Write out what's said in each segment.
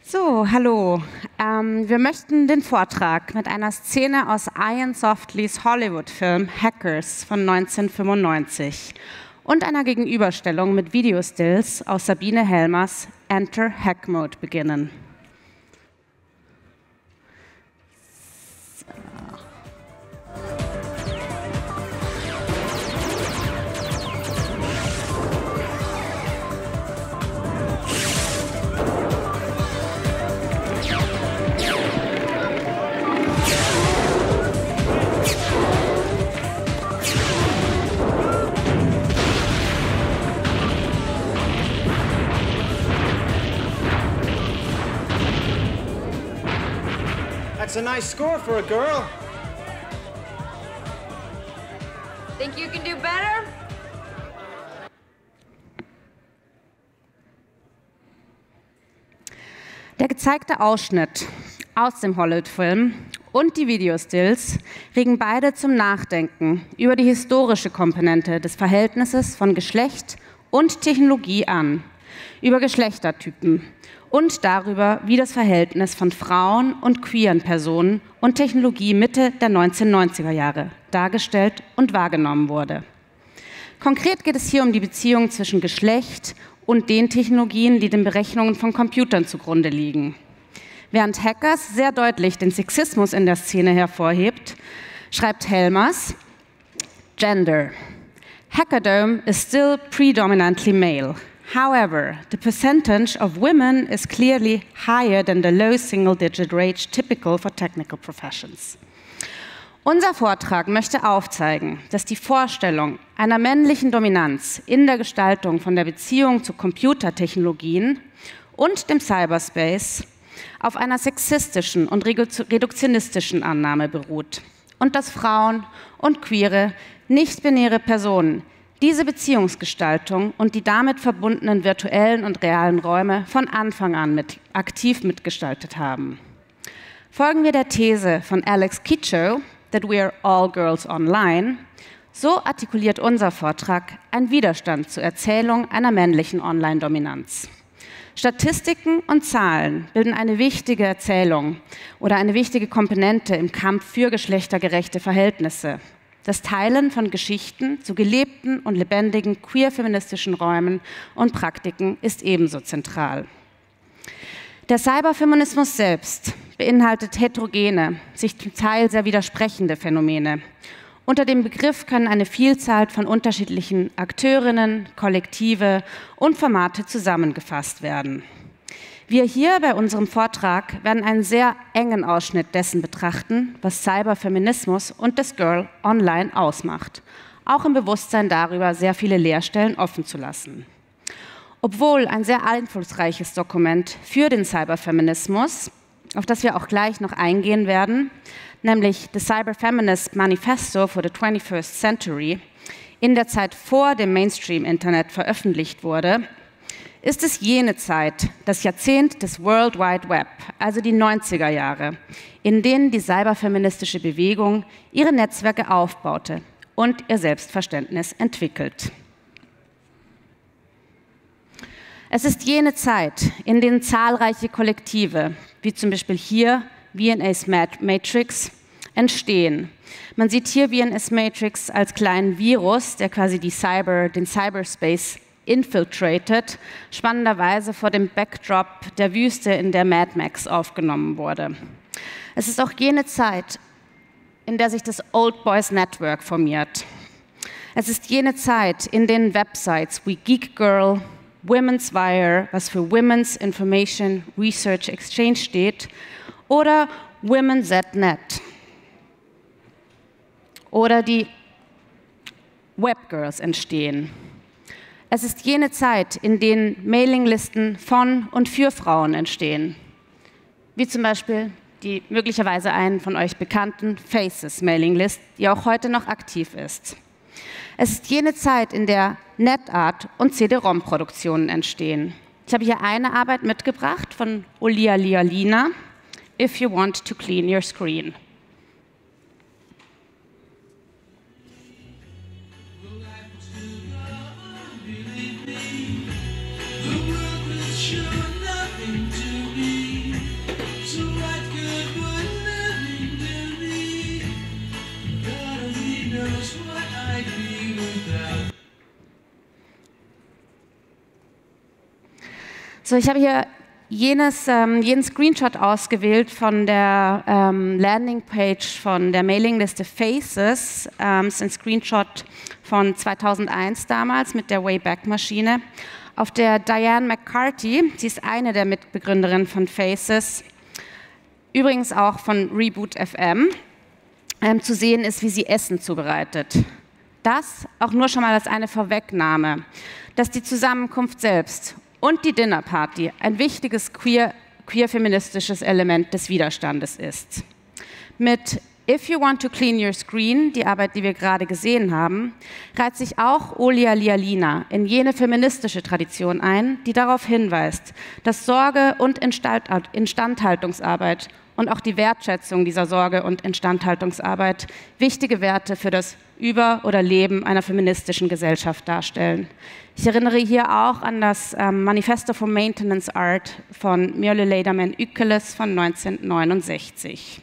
So, hallo. Wir möchten den Vortrag mit einer Szene aus Ian Softleys Hollywood-Film Hackers von 1995 und einer Gegenüberstellung mit Videostills aus Sabine Helmers Enter Hack Mode beginnen. That's a nice score for a girl. Think you can do better? Der gezeigte Ausschnitt aus dem Hollywood-Film und die Videostills regen beide zum Nachdenken über die historische Komponente des Verhältnisses von Geschlecht und Technologie an, über Geschlechtertypen und darüber, wie das Verhältnis von Frauen und queeren Personen und Technologie Mitte der 1990er Jahre dargestellt und wahrgenommen wurde. Konkret geht es hier um die Beziehung zwischen Geschlecht und den Technologien, die den Berechnungen von Computern zugrunde liegen. Während Hackers sehr deutlich den Sexismus in der Szene hervorhebt, schreibt Helmers: Gender. Hackerdom is still predominantly male. However, the percentage of women is clearly higher than the low single-digit rate typical for technical professions. Unser Vortrag möchte aufzeigen, dass die Vorstellung einer männlichen Dominanz in der Gestaltung von der Beziehung zu Computertechnologien und dem Cyberspace auf einer sexistischen und reduktionistischen Annahme beruht und dass Frauen und queere, nicht-binäre Personen diese Beziehungsgestaltung und die damit verbundenen virtuellen und realen Räume von Anfang an aktiv mitgestaltet haben. Folgen wir der These von Alex Kitchow, that we are all girls online, so artikuliert unser Vortrag einen Widerstand zur Erzählung einer männlichen Online-Dominanz. Statistiken und Zahlen bilden eine wichtige Erzählung oder eine wichtige Komponente im Kampf für geschlechtergerechte Verhältnisse. Das Teilen von Geschichten zu gelebten und lebendigen queer-feministischen Räumen und Praktiken ist ebenso zentral. Der Cyberfeminismus selbst beinhaltet heterogene, sich zum Teil sehr widersprechende Phänomene. Unter dem Begriff können eine Vielzahl von unterschiedlichen Akteurinnen, Kollektive und Formate zusammengefasst werden. Wir hier bei unserem Vortrag werden einen sehr engen Ausschnitt dessen betrachten, was Cyberfeminismus und das Girl online ausmacht, auch im Bewusstsein darüber, sehr viele Leerstellen offen zu lassen. Obwohl ein sehr einflussreiches Dokument für den Cyberfeminismus, auf das wir auch gleich noch eingehen werden, nämlich The Cyberfeminist Manifesto for the 21st Century, in der Zeit vor dem Mainstream-Internet veröffentlicht wurde, ist es jene Zeit, das Jahrzehnt des World Wide Web, also die 90er Jahre, in denen die cyberfeministische Bewegung ihre Netzwerke aufbaute und ihr Selbstverständnis entwickelt. Es ist jene Zeit, in denen zahlreiche Kollektive, wie zum Beispiel hier VNS Matrix, entstehen. Man sieht hier VNS Matrix als kleinen Virus, der quasi den Cyberspace infiltrated, spannenderweise vor dem Backdrop der Wüste, in der Mad Max aufgenommen wurde. Es ist auch jene Zeit, in der sich das Old Boys Network formiert. Es ist jene Zeit, in denen Websites wie Geek Girl, Women's Wire, was für Women's Information Research Exchange steht, oder Women.net oder die Webgirls entstehen. Es ist jene Zeit, in denen Mailinglisten von und für Frauen entstehen, wie zum Beispiel die möglicherweise einen von euch bekannten Faces-Mailinglist, die auch heute noch aktiv ist. Es ist jene Zeit, in der NetArt und CD-ROM-Produktionen entstehen. Ich habe hier eine Arbeit mitgebracht von Olia Lialina, If You Want to Clean Your Screen. The world will show nothing to me. So, ich habe hier jeden Screenshot ausgewählt von der Landingpage von der Mailingliste Faces. Das ist ein Screenshot von 2001 damals mit der Wayback-Maschine, auf der Diane McCarthy, sie ist eine der Mitbegründerinnen von Faces, übrigens auch von Reboot FM, zu sehen ist, wie sie Essen zubereitet. Das auch nur schon mal als eine Vorwegnahme, dass die Zusammenkunft selbst und die Dinnerparty ein wichtiges queer-feministisches Element des Widerstandes ist. Mit If You Want to Clean Your Screen, die Arbeit, die wir gerade gesehen haben, reiht sich auch Olia Lialina in jene feministische Tradition ein, die darauf hinweist, dass Sorge- und Instandhaltungsarbeit und auch die Wertschätzung dieser Sorge- und Instandhaltungsarbeit wichtige Werte für das Über- oder Leben einer feministischen Gesellschaft darstellen. Ich erinnere hier auch an das Manifesto for Maintenance Art von Mjølle Lederman Ykkeles von 1969.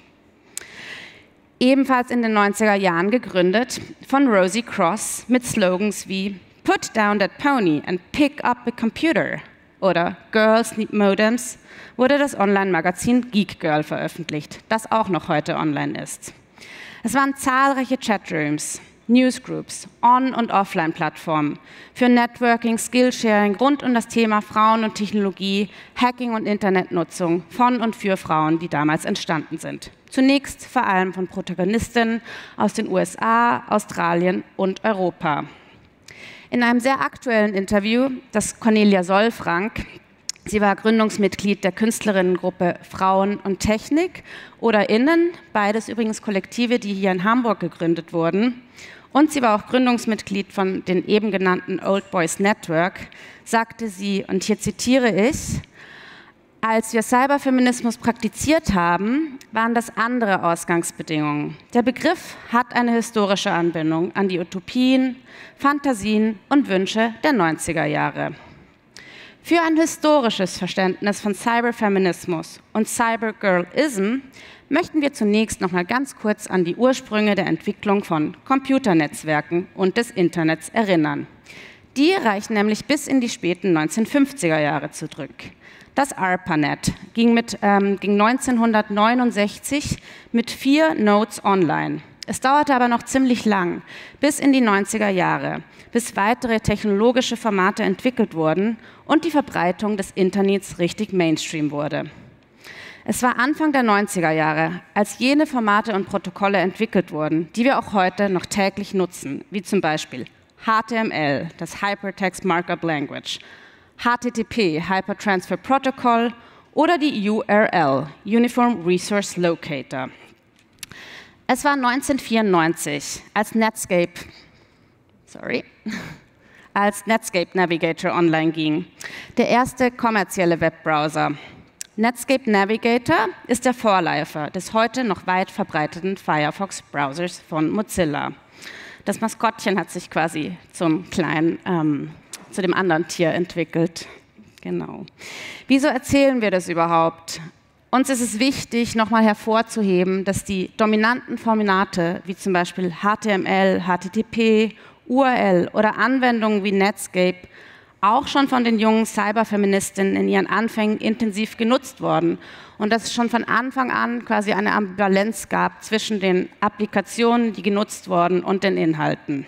Ebenfalls in den 90er Jahren gegründet von Rosie Cross mit Slogans wie Put down that pony and pick up a computer oder Girls need modems, wurde das Online-Magazin Geek Girl veröffentlicht, das auch noch heute online ist. Es waren zahlreiche Chatrooms, Newsgroups, On- und Offline-Plattformen für Networking, Skillsharing rund um das Thema Frauen und Technologie, Hacking und Internetnutzung von und für Frauen, die damals entstanden sind. Zunächst vor allem von Protagonistinnen aus den USA, Australien und Europa. In einem sehr aktuellen Interview, das Cornelia Solfrank, sie war Gründungsmitglied der Künstlerinnengruppe Frauen und Technik oder Innen, beides übrigens Kollektive, die hier in Hamburg gegründet wurden. Und sie war auch Gründungsmitglied von den eben genannten Old Boys Network, sagte sie, und hier zitiere ich, als wir Cyberfeminismus praktiziert haben, waren das andere Ausgangsbedingungen. Der Begriff hat eine historische Anbindung an die Utopien, Fantasien und Wünsche der 90er Jahre. Für ein historisches Verständnis von Cyberfeminismus und Cybergirlism möchten wir zunächst noch mal ganz kurz an die Ursprünge der Entwicklung von Computernetzwerken und des Internets erinnern. Die reichen nämlich bis in die späten 1950er Jahre zurück. Das ARPANET ging 1969 mit 4 Nodes online. Es dauerte aber noch ziemlich lang, bis in die 90er Jahre, bis weitere technologische Formate entwickelt wurden und die Verbreitung des Internets richtig Mainstream wurde. Es war Anfang der 90er Jahre, als jene Formate und Protokolle entwickelt wurden, die wir auch heute noch täglich nutzen, wie zum Beispiel HTML, das Hypertext Markup Language, HTTP, Hypertransfer Protocol oder die URL, Uniform Resource Locator. Es war 1994, als Netscape Navigator online ging, der erste kommerzielle Webbrowser. Netscape Navigator ist der Vorläufer des heute noch weit verbreiteten Firefox-Browsers von Mozilla. Das Maskottchen hat sich quasi zu dem anderen Tier entwickelt. Genau. Wieso erzählen wir das überhaupt? Uns ist es wichtig, nochmal hervorzuheben, dass die dominanten Formate, wie zum Beispiel HTML, HTTP, URL oder Anwendungen wie Netscape, auch schon von den jungen Cyberfeministinnen in ihren Anfängen intensiv genutzt wurden und dass es schon von Anfang an quasi eine Ambivalenz gab zwischen den Applikationen, die genutzt wurden, und den Inhalten.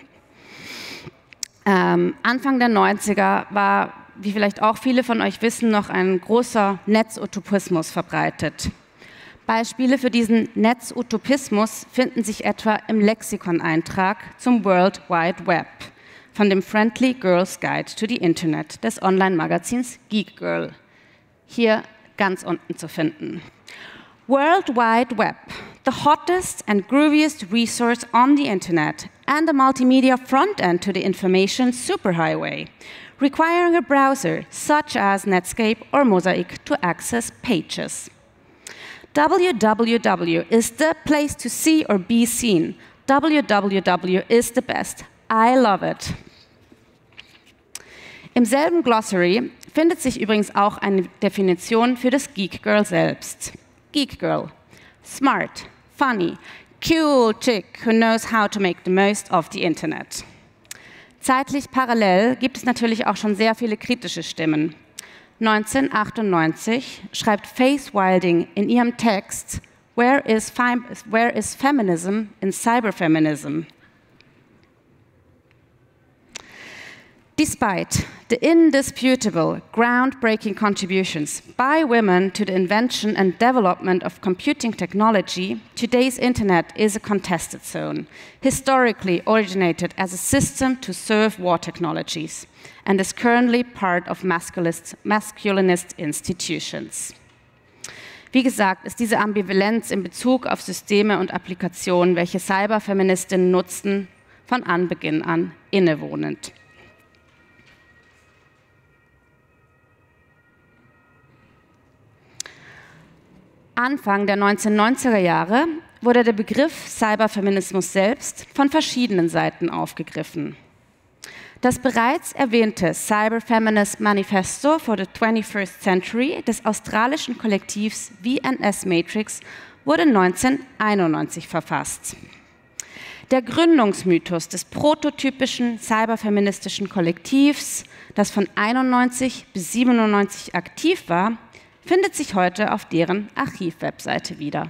Anfang der 90er war, wie vielleicht auch viele von euch wissen, noch ein großer Netzutopismus verbreitet. Beispiele für diesen Netzutopismus finden sich etwa im Lexikon-Eintrag zum World Wide Web von dem Friendly Girls Guide to the Internet des Online-Magazins Geek Girl, hier ganz unten zu finden. World Wide Web, the hottest and grooviest resource on the Internet and a multimedia front-end to the information superhighway, requiring a browser such as Netscape or Mosaic to access pages. www is the place to see or be seen. www is the best. I love it. Im selben Glossary findet sich übrigens auch eine Definition für das Geek Girl selbst. Geek Girl, smart, funny, cool chick who knows how to make the most of the Internet. Zeitlich parallel gibt es natürlich auch schon sehr viele kritische Stimmen. 1998 schreibt Faith Wilding in ihrem Text Where is Feminism in Cyberfeminism? Despite the indisputable, groundbreaking contributions by women to the invention and development of computing technology, today's internet is a contested zone, historically originated as a system to serve war technologies, and is currently part of masculinist institutions. Wie gesagt, ist diese Ambivalenz in Bezug auf Systeme und Applikationen, welche Cyberfeministinnen nutzen, von Anbeginn an innewohnend. Anfang der 1990er Jahre wurde der Begriff Cyberfeminismus selbst von verschiedenen Seiten aufgegriffen. Das bereits erwähnte Cyberfeminist Manifesto for the 21st Century des australischen Kollektivs VNS Matrix wurde 1991 verfasst. Der Gründungsmythos des prototypischen cyberfeministischen Kollektivs, das von 91 bis 97 aktiv war, findet sich heute auf deren Archivwebseite wieder.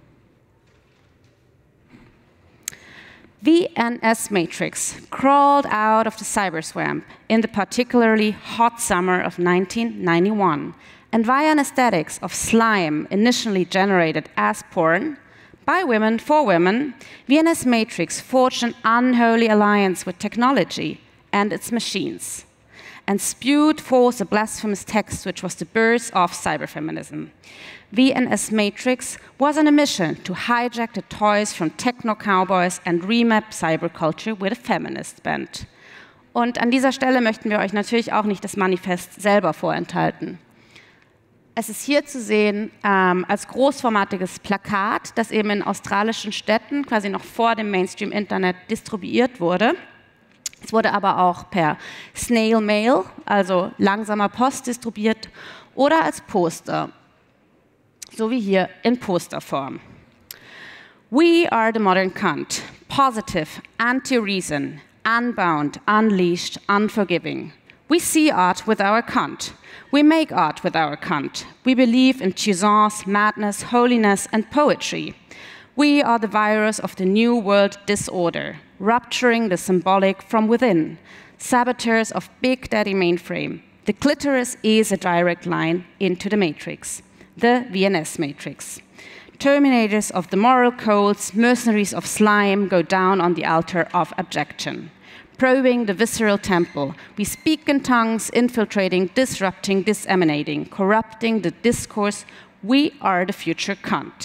VNS Matrix crawled out of the cyberswamp in the particularly hot summer of 1991, and via an aesthetics of slime initially generated as porn by women for women, VNS Matrix forged an unholy alliance with technology and its machines, and spewed forth a blasphemous text which was the birth of cyberfeminism. VNS Matrix was on a mission to hijack the toys from techno-cowboys and remap cyberculture with a feminist bent. Und an dieser Stelle möchten wir euch natürlich auch nicht das Manifest selber vorenthalten. Es ist hier zu sehen als großformatiges Plakat, das eben in australischen Städten quasi noch vor dem Mainstream-Internet distribuiert wurde. Es wurde aber auch per Snail Mail, also langsamer Post, distribuiert oder als Poster, so wie hier in Posterform. We are the modern cunt, positive, anti-reason, unbound, unleashed, unforgiving. We see art with our cunt. We make art with our cunt. We believe in Toussaint's madness, holiness, and poetry. We are the virus of the new world disorder, rupturing the symbolic from within, saboteurs of Big Daddy mainframe. The clitoris is a direct line into the matrix, the VNS matrix. Terminators of the moral codes, mercenaries of slime go down on the altar of abjection. Probing the visceral temple, we speak in tongues, infiltrating, disrupting, disseminating, corrupting the discourse. We are the future cunt.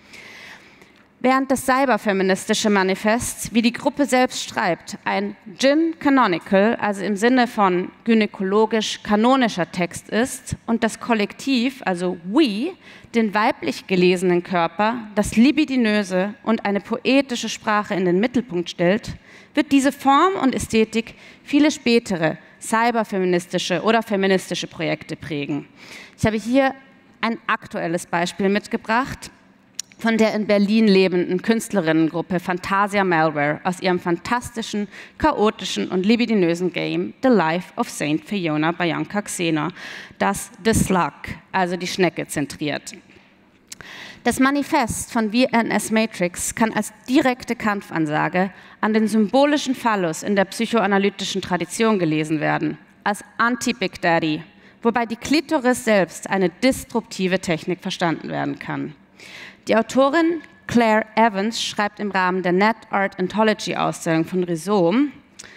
Während das cyberfeministische Manifest, wie die Gruppe selbst schreibt, ein gyn-canonical, also im Sinne von gynäkologisch-kanonischer Text ist und das Kollektiv, also we, den weiblich gelesenen Körper, das Libidinöse und eine poetische Sprache in den Mittelpunkt stellt, wird diese Form und Ästhetik viele spätere cyberfeministische oder feministische Projekte prägen. Ich habe hier ein aktuelles Beispiel mitgebracht von der in Berlin lebenden Künstlerinnengruppe Fantasia Malware aus ihrem fantastischen, chaotischen und libidinösen Game The Life of Saint Fiona Bianca Xena, das The Slug, also die Schnecke, zentriert. Das Manifest von VNS Matrix kann als direkte Kampfansage an den symbolischen Phallus in der psychoanalytischen Tradition gelesen werden, als Anti-Big Daddy, wobei die Klitoris selbst eine disruptive Technik verstanden werden kann. Die Autorin Claire Evans schreibt im Rahmen der Net Art Anthology Ausstellung von Rhizome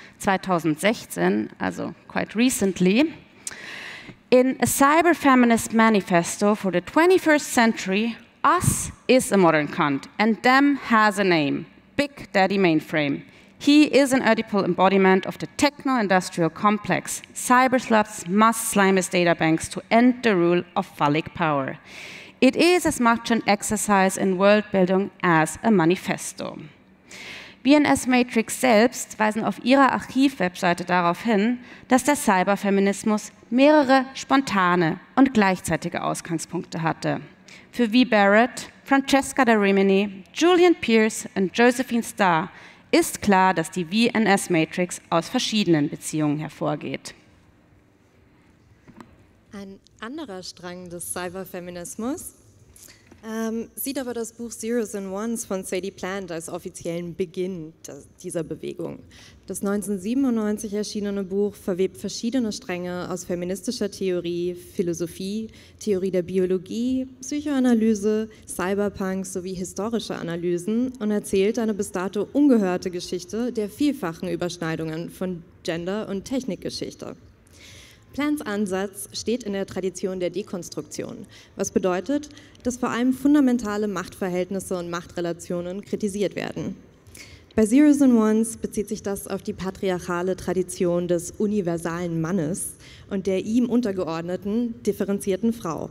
2016, also quite recently, in A Cyber Feminist Manifesto for the 21st Century, us is a modern cunt and them has a name, Big Daddy Mainframe. He is an Oedipal embodiment of the techno-industrial complex. Cybersluts must slime his databanks to end the rule of phallic power. It is as much an exercise in Worldbuilding as a manifesto. VNS Matrix selbst weisen auf ihrer Archivwebseite darauf hin, dass der Cyberfeminismus mehrere spontane und gleichzeitige Ausgangspunkte hatte. Für V. Barrett, Francesca da Rimini, Julian Pierce und Josephine Starr ist klar, dass die VNS Matrix aus verschiedenen Beziehungen hervorgeht. anderer Strang des Cyberfeminismus sieht aber das Buch Zeros and Ones von Sadie Plant als offiziellen Beginn dieser Bewegung. Das 1997 erschienene Buch verwebt verschiedene Stränge aus feministischer Theorie, Philosophie, Theorie der Biologie, Psychoanalyse, Cyberpunk sowie historische Analysen und erzählt eine bis dato ungehörte Geschichte der vielfachen Überschneidungen von Gender- und Technikgeschichte. Plants Ansatz steht in der Tradition der Dekonstruktion, was bedeutet, dass vor allem fundamentale Machtverhältnisse und Machtrelationen kritisiert werden. Bei Zeros and Ones bezieht sich das auf die patriarchale Tradition des universalen Mannes und der ihm untergeordneten, differenzierten Frau.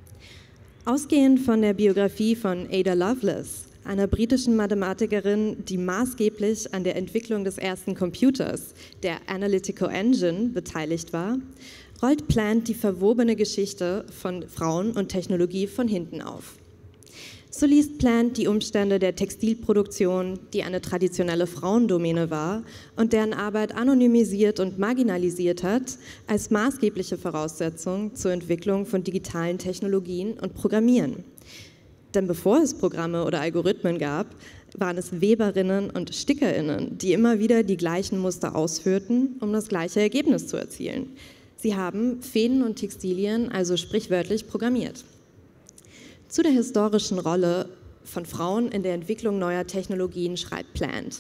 Ausgehend von der Biografie von Ada Lovelace, einer britischen Mathematikerin, die maßgeblich an der Entwicklung des ersten Computers, der Analytical Engine, beteiligt war, rollt Plant die verwobene Geschichte von Frauen und Technologie von hinten auf. So liest Plant die Umstände der Textilproduktion, die eine traditionelle Frauendomäne war und deren Arbeit anonymisiert und marginalisiert hat, als maßgebliche Voraussetzung zur Entwicklung von digitalen Technologien und Programmieren. Denn bevor es Programme oder Algorithmen gab, waren es Weberinnen und Stickerinnen, die immer wieder die gleichen Muster ausführten, um das gleiche Ergebnis zu erzielen. Sie haben Fäden und Textilien also sprichwörtlich programmiert. Zu der historischen Rolle von Frauen in der Entwicklung neuer Technologien schreibt Plant: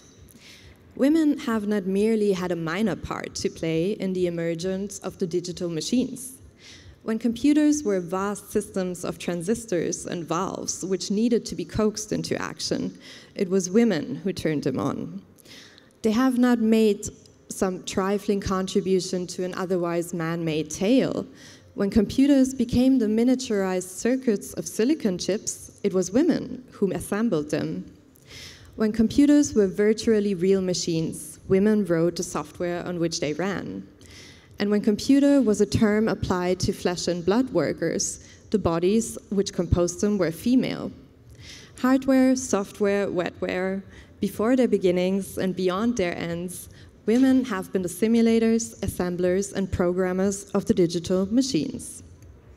Women have not merely had a minor part to play in the emergence of the digital machines. When computers were vast systems of transistors and valves which needed to be coaxed into action, it was women who turned them on. They have not made some trifling contribution to an otherwise man-made tale. When computers became the miniaturized circuits of silicon chips, it was women who assembled them. When computers were virtually real machines, women wrote the software on which they ran. And when computer was a term applied to flesh and blood workers, the bodies which composed them were female. Hardware, software, wetware, before their beginnings and beyond their ends, women have been the simulators, assemblers and programmers of the digital machines.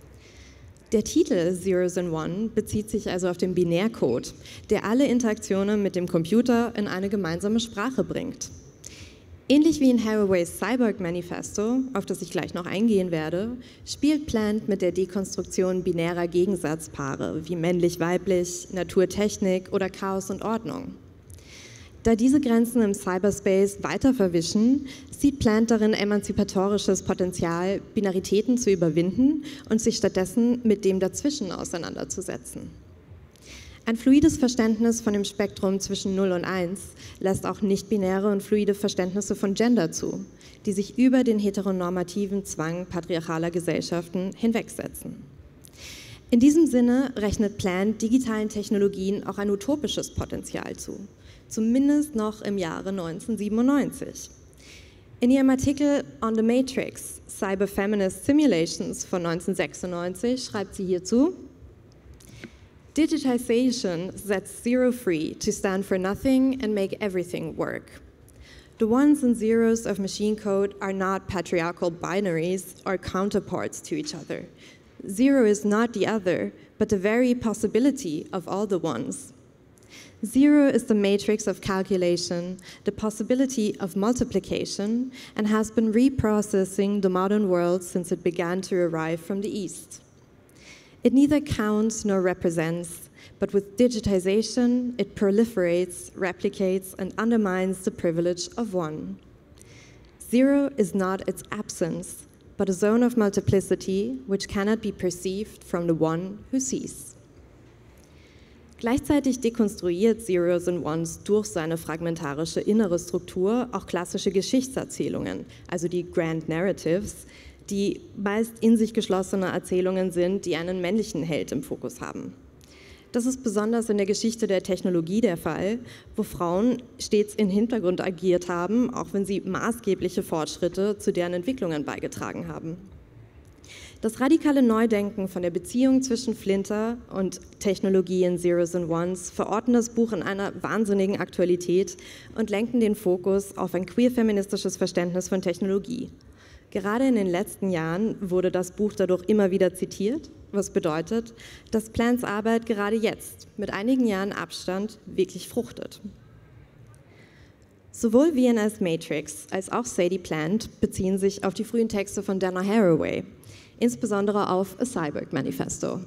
Der Titel Zeros and One bezieht sich also auf den Binärcode, der alle Interaktionen mit dem Computer in eine gemeinsame Sprache bringt. Ähnlich wie in Haraways Cyborg Manifesto, auf das ich gleich noch eingehen werde, spielt Plant mit der Dekonstruktion binärer Gegensatzpaare wie männlich-weiblich, Natur-Technik oder Chaos und Ordnung. Da diese Grenzen im Cyberspace weiter verwischen, sieht Plant darin emanzipatorisches Potenzial, Binaritäten zu überwinden und sich stattdessen mit dem Dazwischen auseinanderzusetzen. Ein fluides Verständnis von dem Spektrum zwischen 0 und 1 lässt auch nicht-binäre und fluide Verständnisse von Gender zu, die sich über den heteronormativen Zwang patriarchaler Gesellschaften hinwegsetzen. In diesem Sinne rechnet Plant digitalen Technologien auch ein utopisches Potenzial zu, zumindest noch im Jahre 1997. In ihrem Artikel On the Matrix, Cyber-Feminist Simulations von 1996 schreibt sie hierzu: Digitization sets zero free to stand for nothing and make everything work. The ones and zeros of machine code are not patriarchal binaries or counterparts to each other. Zero is not the other, but the very possibility of all the ones. Zero is the matrix of calculation, the possibility of multiplication, and has been reprocessing the modern world since it began to arrive from the East. It neither counts nor represents, but with digitization, it proliferates, replicates, and undermines the privilege of one. Zero is not its absence, but a zone of multiplicity which cannot be perceived from the one who sees. Gleichzeitig dekonstruiert Zeros and Ones durch seine fragmentarische innere Struktur auch klassische Geschichtserzählungen, also die Grand Narratives, die meist in sich geschlossene Erzählungen sind, die einen männlichen Held im Fokus haben. Das ist besonders in der Geschichte der Technologie der Fall, wo Frauen stets im Hintergrund agiert haben, auch wenn sie maßgebliche Fortschritte zu deren Entwicklungen beigetragen haben. Das radikale Neudenken von der Beziehung zwischen Flinter und Technologie in Zeros and Ones verorten das Buch in einer wahnsinnigen Aktualität und lenken den Fokus auf ein queer-feministisches Verständnis von Technologie. Gerade in den letzten Jahren wurde das Buch dadurch immer wieder zitiert, was bedeutet, dass Plants Arbeit gerade jetzt, mit einigen Jahren Abstand, wirklich fruchtet. Sowohl VNS Matrix als auch Sadie Plant beziehen sich auf die frühen Texte von Dana Haraway, insbesondere auf A Cyborg Manifesto.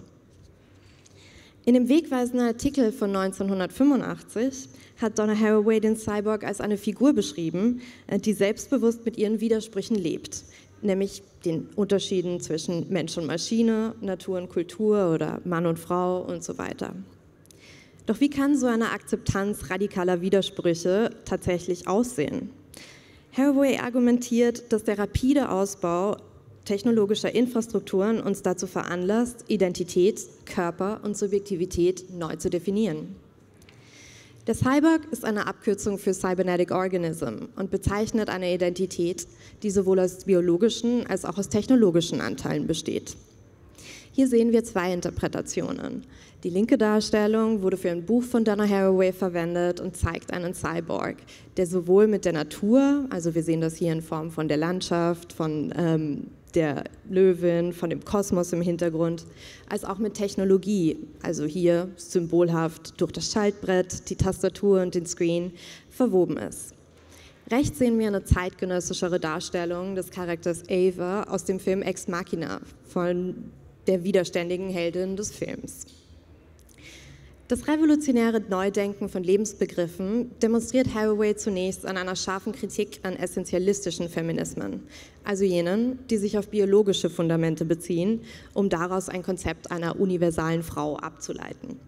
In dem wegweisenden Artikel von 1985 hat Donna Haraway den Cyborg als eine Figur beschrieben, die selbstbewusst mit ihren Widersprüchen lebt, nämlich den Unterschieden zwischen Mensch und Maschine, Natur und Kultur oder Mann und Frau und so weiter. Doch wie kann so eine Akzeptanz radikaler Widersprüche tatsächlich aussehen? Haraway argumentiert, dass der rapide Ausbau technologischer Infrastrukturen uns dazu veranlasst, Identität, Körper und Subjektivität neu zu definieren. Der Cyborg ist eine Abkürzung für Cybernetic Organism und bezeichnet eine Identität, die sowohl aus biologischen als auch aus technologischen Anteilen besteht. Hier sehen wir zwei Interpretationen. Die linke Darstellung wurde für ein Buch von Dana Haraway verwendet und zeigt einen Cyborg, der sowohl mit der Natur, also wir sehen das hier in Form von der Landschaft, von der Löwin, von dem Kosmos im Hintergrund, als auch mit Technologie, also hier symbolhaft durch das Schaltbrett, die Tastatur und den Screen, verwoben ist. Rechts sehen wir eine zeitgenössischere Darstellung des Charakters Ava aus dem Film Ex Machina von der widerständigen Heldin des Films. Das revolutionäre Neudenken von Lebensbegriffen demonstriert Haraway zunächst an einer scharfen Kritik an essentialistischen Feminismen, also jenen, die sich auf biologische Fundamente beziehen, um daraus ein Konzept einer universalen Frau abzuleiten.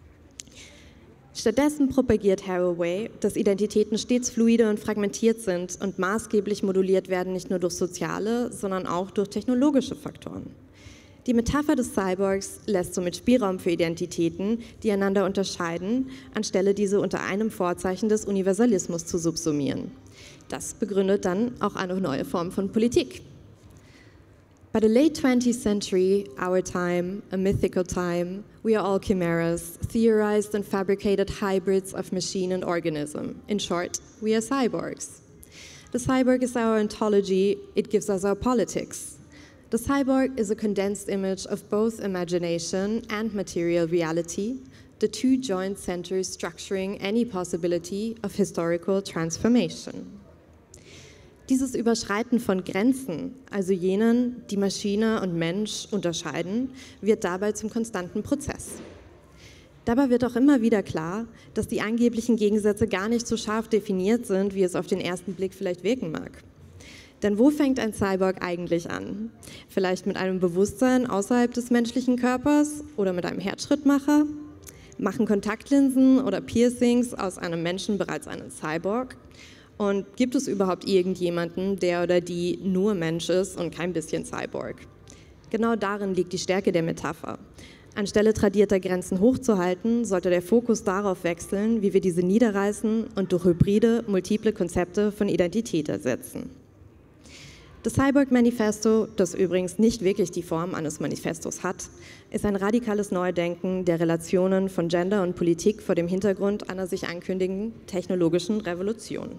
Stattdessen propagiert Haraway, dass Identitäten stets fluide und fragmentiert sind und maßgeblich moduliert werden, nicht nur durch soziale, sondern auch durch technologische Faktoren. Die Metapher des Cyborgs lässt somit Spielraum für Identitäten, die einander unterscheiden, anstelle diese unter einem Vorzeichen des Universalismus zu subsumieren. Das begründet dann auch eine neue Form von Politik. By the late 20th century, our time, a mythical time, we are all chimeras, theorized and fabricated hybrids of machine and organism. In short, we are cyborgs. The cyborg is our ontology, it gives us our politics. The cyborg is a condensed image of both imagination and material reality, the two joint centers structuring any possibility of historical transformation. Dieses Überschreiten von Grenzen, also jenen, die Maschine und Mensch unterscheiden, wird dabei zum konstanten Prozess. Dabei wird auch immer wieder klar, dass die angeblichen Gegensätze gar nicht so scharf definiert sind, wie es auf den ersten Blick vielleicht wirken mag. Denn wo fängt ein Cyborg eigentlich an? Vielleicht mit einem Bewusstsein außerhalb des menschlichen Körpers oder mit einem Herzschrittmacher? Machen Kontaktlinsen oder Piercings aus einem Menschen bereits einen Cyborg? Und gibt es überhaupt irgendjemanden, der oder die nur Mensch ist und kein bisschen Cyborg? Genau darin liegt die Stärke der Metapher. Anstelle tradierter Grenzen hochzuhalten, sollte der Fokus darauf wechseln, wie wir diese niederreißen und durch hybride, multiple Konzepte von Identität ersetzen. Das Cyborg Manifesto, das übrigens nicht wirklich die Form eines Manifestos hat, ist ein radikales Neudenken der Relationen von Gender und Politik vor dem Hintergrund einer sich ankündigenden technologischen Revolution.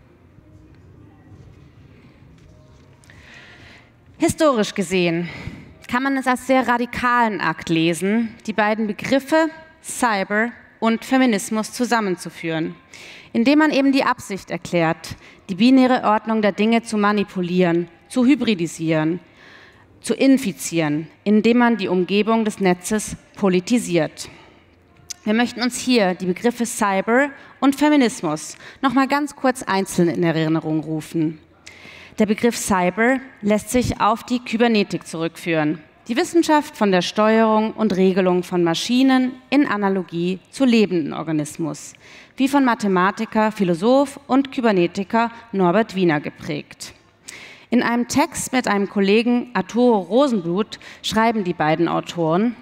Historisch gesehen kann man es als sehr radikalen Akt lesen, die beiden Begriffe Cyber und Feminismus zusammenzuführen, indem man eben die Absicht erklärt, die binäre Ordnung der Dinge zu manipulieren, zu hybridisieren, zu infizieren, indem man die Umgebung des Netzes politisiert. Wir möchten uns hier die Begriffe Cyber und Feminismus noch mal ganz kurz einzeln in Erinnerung rufen. Der Begriff Cyber lässt sich auf die Kybernetik zurückführen, die Wissenschaft von der Steuerung und Regelung von Maschinen in Analogie zu lebenden Organismus, wie von Mathematiker, Philosoph und Kybernetiker Norbert Wiener geprägt. In einem Text mit einem Kollegen Arturo Rosenblut schreiben die beiden Autoren: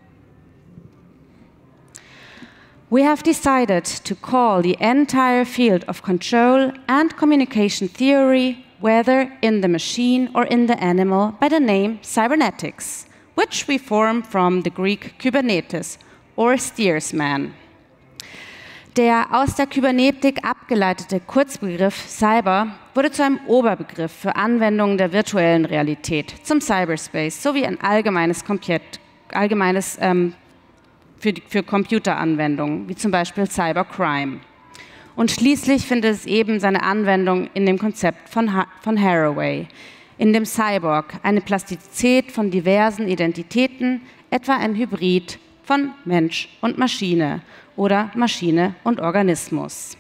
We have decided to call the entire field of control and communication theory, whether in the machine or in the animal, by the name cybernetics, which we form from the Greek kybernetes or steersman. Der aus der Kybernetik abgeleitete Kurzbegriff Cyber wurde zu einem Oberbegriff für Anwendungen der virtuellen Realität, zum Cyberspace, sowie ein allgemeines für Computeranwendungen, wie zum Beispiel Cybercrime. Und schließlich findet es eben seine Anwendung in dem Konzept von Haraway, in dem Cyborg, eine Plastizität von diversen Identitäten, etwa ein Hybrid von Mensch und Maschine oder Maschine und Organismus.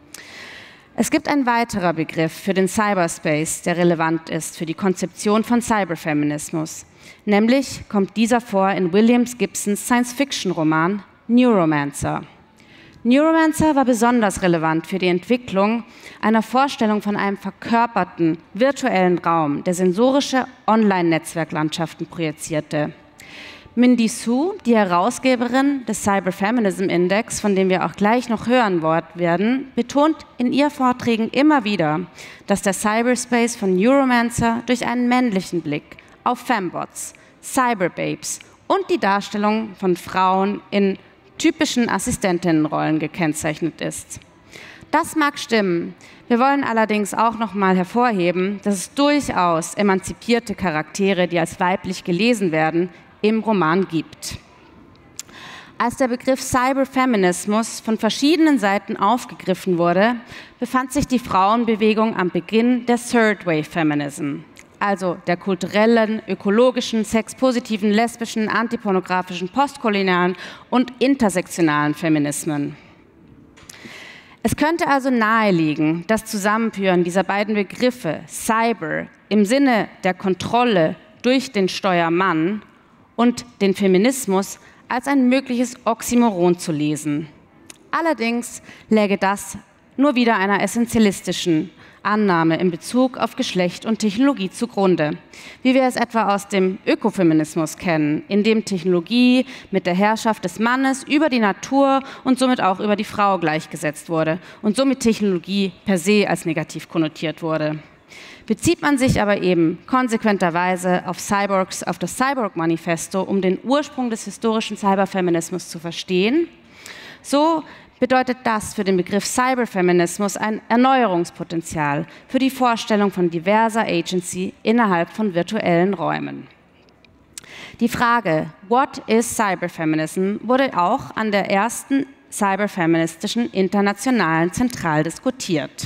Es gibt einen weiteren Begriff für den Cyberspace, der relevant ist für die Konzeption von Cyberfeminismus. Nämlich kommt dieser vor in William Gibsons Science-Fiction-Roman Neuromancer. Neuromancer war besonders relevant für die Entwicklung einer Vorstellung von einem verkörperten, virtuellen Raum, der sensorische Online-Netzwerklandschaften projizierte. Mindy Su, die Herausgeberin des Cyberfeminism Index, von dem wir auch gleich noch hören werden, betont in ihren Vorträgen immer wieder, dass der Cyberspace von Neuromancer durch einen männlichen Blick auf Fembots, Cyberbabes und die Darstellung von Frauen in typischen Assistentinnenrollen gekennzeichnet ist. Das mag stimmen. Wir wollen allerdings auch noch mal hervorheben, dass es durchaus emanzipierte Charaktere, die als weiblich gelesen werden, im Roman gibt. Als der Begriff Cyberfeminismus von verschiedenen Seiten aufgegriffen wurde, befand sich die Frauenbewegung am Beginn der Third Wave Feminism, also der kulturellen, ökologischen, sexpositiven, lesbischen, antipornografischen, postkolonialen und intersektionalen Feminismen. Es könnte also naheliegen, das Zusammenführen dieser beiden Begriffe Cyber im Sinne der Kontrolle durch den Steuermann und den Feminismus als ein mögliches Oxymoron zu lesen. Allerdings läge das nur wieder einer essentialistischen Annahme in Bezug auf Geschlecht und Technologie zugrunde, wie wir es etwa aus dem Ökofeminismus kennen, in dem Technologie mit der Herrschaft des Mannes über die Natur und somit auch über die Frau gleichgesetzt wurde und somit Technologie per se als negativ konnotiert wurde. Bezieht man sich aber eben konsequenterweise auf das Cyborg-Manifesto, um den Ursprung des historischen Cyberfeminismus zu verstehen, so bedeutet das für den Begriff Cyberfeminismus ein Erneuerungspotenzial für die Vorstellung von diverser Agency innerhalb von virtuellen Räumen. Die Frage, what is Cyberfeminism, wurde auch an der ersten cyberfeministischen Internationalen zentral diskutiert.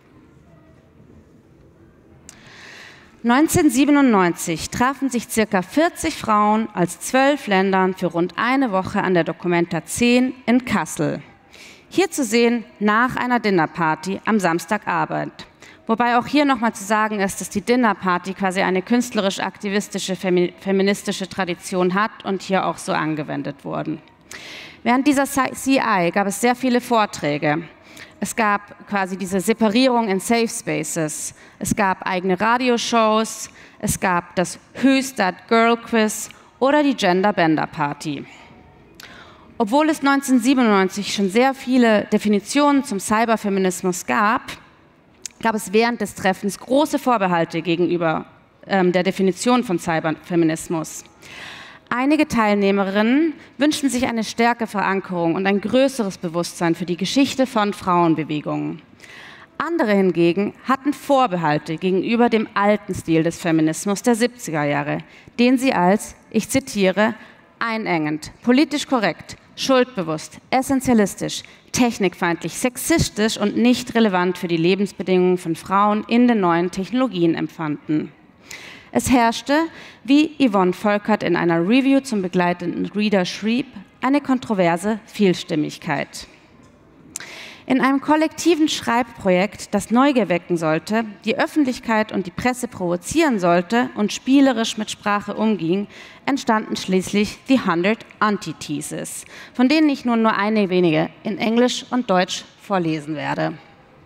1997 trafen sich ca. 40 Frauen aus 12 Ländern für rund eine Woche an der Documenta 10 in Kassel. Hier zu sehen nach einer Dinnerparty am Samstagabend. Wobei auch hier nochmal zu sagen ist, dass die Dinnerparty quasi eine künstlerisch-aktivistische, feministische Tradition hat und hier auch so angewendet wurden. Während dieser CI gab es sehr viele Vorträge. Es gab quasi diese Separierung in Safe Spaces. Es gab eigene Radioshows, es gab das Who's That Girl Quiz oder die Gender Bender Party. Obwohl es 1997 schon sehr viele Definitionen zum Cyberfeminismus gab es während des Treffens große Vorbehalte gegenüber der Definition von Cyberfeminismus. Einige Teilnehmerinnen wünschten sich eine stärkere Verankerung und ein größeres Bewusstsein für die Geschichte von Frauenbewegungen. Andere hingegen hatten Vorbehalte gegenüber dem alten Stil des Feminismus der 70er Jahre, den sie als, ich zitiere, einengend, politisch korrekt, schuldbewusst, essentialistisch, technikfeindlich, sexistisch und nicht relevant für die Lebensbedingungen von Frauen in den neuen Technologien empfanden. Es herrschte, wie Yvonne Volkert in einer Review zum begleitenden Reader schrieb, eine kontroverse Vielstimmigkeit. In einem kollektiven Schreibprojekt, das Neugier wecken sollte, die Öffentlichkeit und die Presse provozieren sollte und spielerisch mit Sprache umging, entstanden schließlich die 100 Antitheses, von denen ich nun nur einige wenige in Englisch und Deutsch vorlesen werde.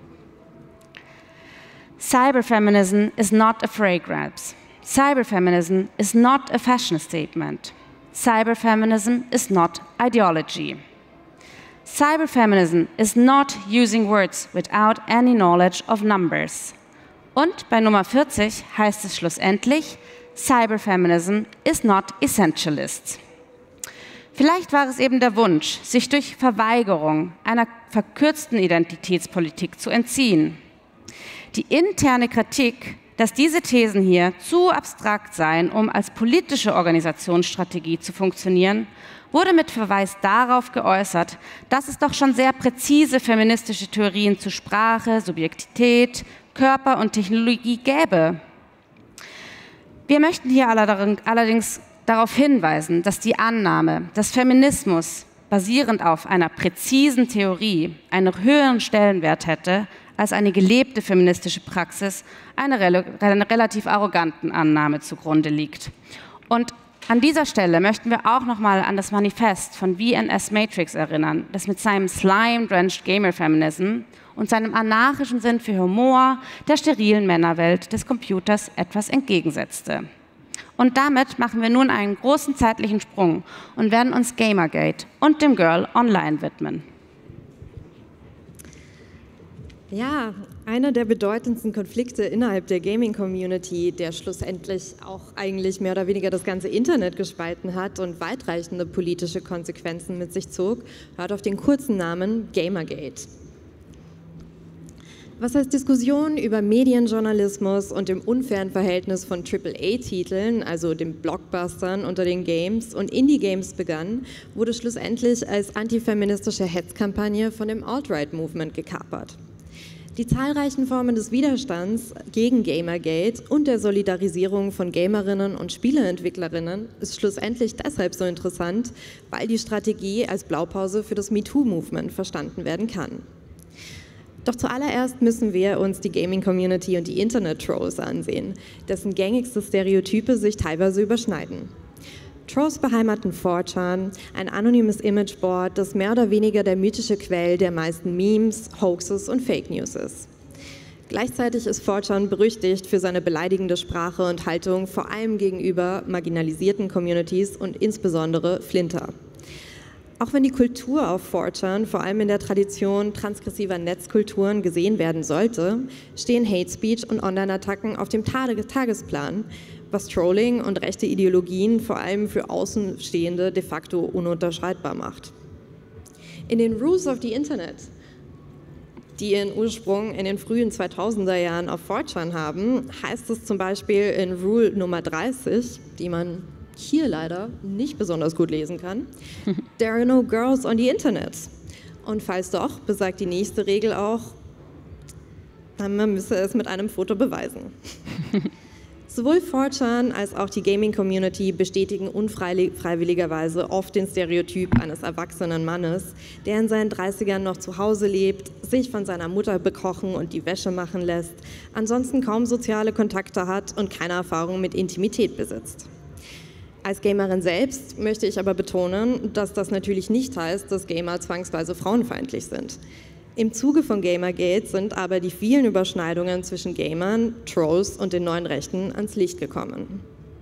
Cyberfeminism is not a fragrance. Cyberfeminism is not a fashion statement. Cyberfeminism is not ideology. Cyberfeminism is not using words without any knowledge of numbers. Und bei Nummer 40 heißt es schlussendlich, Cyberfeminism is not essentialist. Vielleicht war es eben der Wunsch, sich durch Verweigerung einer verkürzten Identitätspolitik zu entziehen. Die interne Kritik, dass diese Thesen hier zu abstrakt seien, um als politische Organisationsstrategie zu funktionieren, wurde mit Verweis darauf geäußert, dass es doch schon sehr präzise feministische Theorien zu Sprache, Subjektität, Körper und Technologie gäbe. Wir möchten hier allerdings darauf hinweisen, dass die Annahme, dass Feminismus basierend auf einer präzisen Theorie einen höheren Stellenwert hätte als eine gelebte feministische Praxis, einer relativ arroganten Annahme zugrunde liegt. Und an dieser Stelle möchten wir auch nochmal an das Manifest von VNS Matrix erinnern, das mit seinem Slime-Drenched Gamer Feminism und seinem anarchischen Sinn für Humor der sterilen Männerwelt des Computers etwas entgegensetzte. Und damit machen wir nun einen großen zeitlichen Sprung und werden uns Gamergate und dem Girl Online widmen. Ja, einer der bedeutendsten Konflikte innerhalb der Gaming-Community, der schlussendlich auch eigentlich mehr oder weniger das ganze Internet gespalten hat und weitreichende politische Konsequenzen mit sich zog, hört auf den kurzen Namen Gamergate. Was als Diskussion über Medienjournalismus und dem unfairen Verhältnis von AAA-Titeln, also den Blockbustern unter den Games und Indie-Games begann, wurde schlussendlich als antifeministische Hetzkampagne von dem Alt-Right-Movement gekapert. Die zahlreichen Formen des Widerstands gegen Gamergate und der Solidarisierung von Gamerinnen und Spieleentwicklerinnen ist schlussendlich deshalb so interessant, weil die Strategie als Blaupause für das MeToo-Movement verstanden werden kann. Doch zuallererst müssen wir uns die Gaming-Community und die Internet-Trolls ansehen, dessen gängigste Stereotype sich teilweise überschneiden. Trolls beheimaten 4chan, ein anonymes Imageboard, das mehr oder weniger der mythische Quell der meisten Memes, Hoaxes und Fake News ist. Gleichzeitig ist 4chan berüchtigt für seine beleidigende Sprache und Haltung, vor allem gegenüber marginalisierten Communities und insbesondere Flinter. Auch wenn die Kultur auf 4chan vor allem in der Tradition transgressiver Netzkulturen gesehen werden sollte, stehen Hate Speech und Online-Attacken auf dem Tagesplan, was Trolling und rechte Ideologien vor allem für Außenstehende de facto ununterschreitbar macht. In den Rules of the Internet, die ihren Ursprung in den frühen 2000er Jahren auf 4chan haben, heißt es zum Beispiel in Rule Nummer 30, die man hier leider nicht besonders gut lesen kann, "There are no girls on the Internet." Und falls doch, besagt die nächste Regel auch, man müsse es mit einem Foto beweisen. Sowohl 4chan als auch die Gaming-Community bestätigen unfreiwilligerweise oft den Stereotyp eines erwachsenen Mannes, der in seinen 30ern noch zu Hause lebt, sich von seiner Mutter bekochen und die Wäsche machen lässt, ansonsten kaum soziale Kontakte hat und keine Erfahrung mit Intimität besitzt. Als Gamerin selbst möchte ich aber betonen, dass das natürlich nicht heißt, dass Gamer zwangsweise frauenfeindlich sind. Im Zuge von Gamergate sind aber die vielen Überschneidungen zwischen Gamern, Trolls und den neuen Rechten ans Licht gekommen.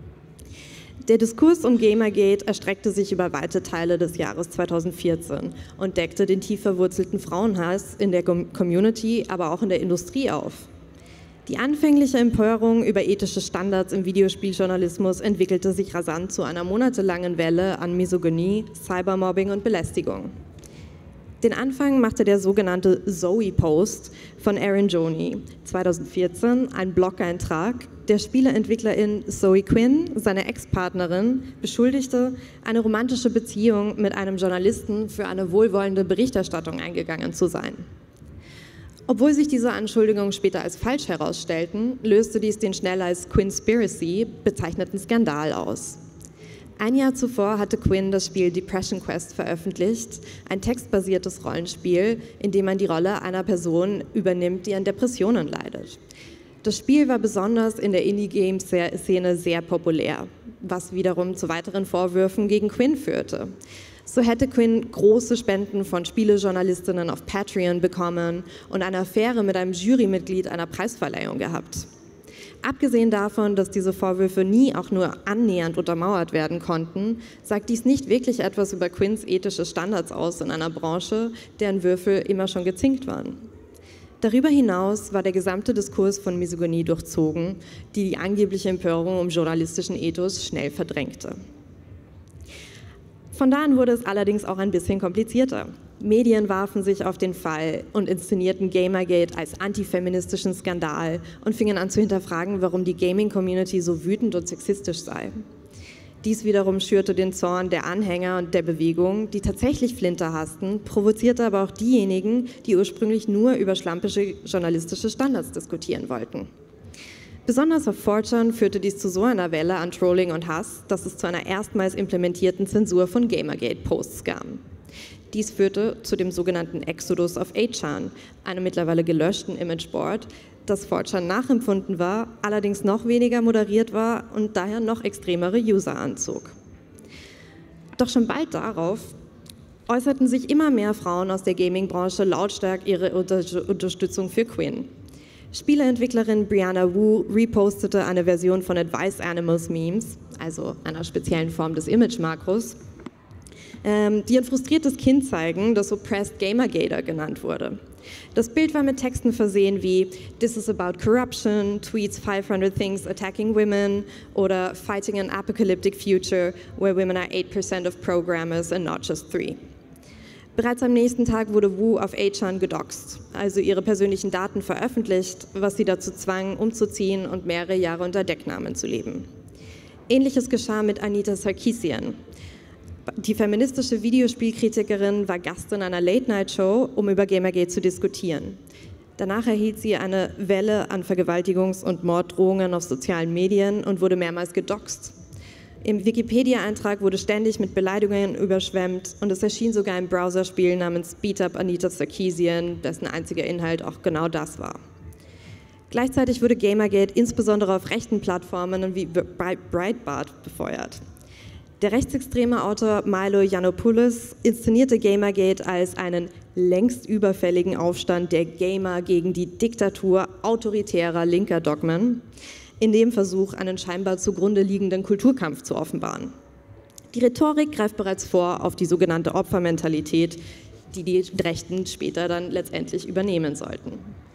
Der Diskurs um Gamergate erstreckte sich über weite Teile des Jahres 2014 und deckte den tief verwurzelten Frauenhass in der Community, aber auch in der Industrie auf. Die anfängliche Empörung über ethische Standards im Videospieljournalismus entwickelte sich rasant zu einer monatelangen Welle an Misogynie, Cybermobbing und Belästigung. Den Anfang machte der sogenannte Zoe-Post von Erin Joni 2014, ein Blog-Eintrag, der Spieleentwicklerin Zoe Quinn, seine Ex-Partnerin, beschuldigte, eine romantische Beziehung mit einem Journalisten für eine wohlwollende Berichterstattung eingegangen zu sein. Obwohl sich diese Anschuldigungen später als falsch herausstellten, löste dies den schnell als Quinspiracy bezeichneten Skandal aus. Ein Jahr zuvor hatte Quinn das Spiel Depression Quest veröffentlicht, ein textbasiertes Rollenspiel, in dem man die Rolle einer Person übernimmt, die an Depressionen leidet. Das Spiel war besonders in der Indie-Game-Szene sehr populär, was wiederum zu weiteren Vorwürfen gegen Quinn führte. So hätte Quinn große Spenden von Spielejournalistinnen auf Patreon bekommen und eine Affäre mit einem Jurymitglied einer Preisverleihung gehabt. Abgesehen davon, dass diese Vorwürfe nie auch nur annähernd untermauert werden konnten, sagt dies nicht wirklich etwas über Quinns ethische Standards aus in einer Branche, deren Würfel immer schon gezinkt waren. Darüber hinaus war der gesamte Diskurs von Misogynie durchzogen, die angebliche Empörung um journalistischen Ethos schnell verdrängte. Von da an wurde es allerdings auch ein bisschen komplizierter. Medien warfen sich auf den Fall und inszenierten Gamergate als antifeministischen Skandal und fingen an zu hinterfragen, warum die Gaming-Community so wütend und sexistisch sei. Dies wiederum schürte den Zorn der Anhänger und der Bewegung, die tatsächlich Flinter hassten, provozierte aber auch diejenigen, die ursprünglich nur über schlampische journalistische Standards diskutieren wollten. Besonders auf 4chan führte dies zu so einer Welle an Trolling und Hass, dass es zu einer erstmals implementierten Zensur von Gamergate-Posts kam. Dies führte zu dem sogenannten Exodus auf 8chan, einem mittlerweile gelöschten Imageboard, das 4chan nachempfunden war, allerdings noch weniger moderiert war und daher noch extremere User anzog. Doch schon bald darauf äußerten sich immer mehr Frauen aus der Gaming-Branche lautstark ihre Unterstützung für Quinn. Spieleentwicklerin Brianna Wu repostete eine Version von Advice Animals Memes, also einer speziellen Form des Image-Makros, die ein frustriertes Kind zeigen, das Oppressed Gamergater genannt wurde. Das Bild war mit Texten versehen wie "This is about corruption", tweets 500 things attacking women oder "Fighting an apocalyptic future where women are 8% of programmers and not just 3%. Bereits am nächsten Tag wurde Wu auf 8chan gedoxt, also ihre persönlichen Daten veröffentlicht, was sie dazu zwang, umzuziehen und mehrere Jahre unter Decknamen zu leben. Ähnliches geschah mit Anita Sarkeesian. Die feministische Videospielkritikerin war Gast in einer Late-Night-Show, um über Gamergate zu diskutieren. Danach erhielt sie eine Welle an Vergewaltigungs- und Morddrohungen auf sozialen Medien und wurde mehrmals gedoxt. Im Wikipedia-Eintrag wurde ständig mit Beleidigungen überschwemmt und es erschien sogar ein Browserspiel namens Beat Up Anita Sarkeesian, dessen einziger Inhalt auch genau das war. Gleichzeitig wurde Gamergate insbesondere auf rechten Plattformen wie Breitbart befeuert. Der rechtsextreme Autor Milo Yiannopoulos inszenierte Gamergate als einen längst überfälligen Aufstand der Gamer gegen die Diktatur autoritärer linker Dogmen, in dem Versuch, einen scheinbar zugrunde liegenden Kulturkampf zu offenbaren. Die Rhetorik greift bereits vor auf die sogenannte Opfermentalität, die die Rechten später dann letztendlich übernehmen sollten.